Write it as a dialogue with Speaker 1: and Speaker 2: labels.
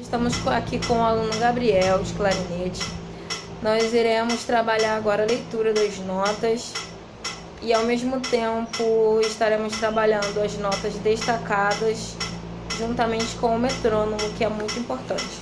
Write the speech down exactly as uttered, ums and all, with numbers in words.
Speaker 1: Estamos aqui com o aluno Gabriel, de clarinete. Nós iremos trabalhar agora a leitura das notas e, ao mesmo tempo, estaremos trabalhando as notas destacadas juntamente com o metrônomo, que é muito importante.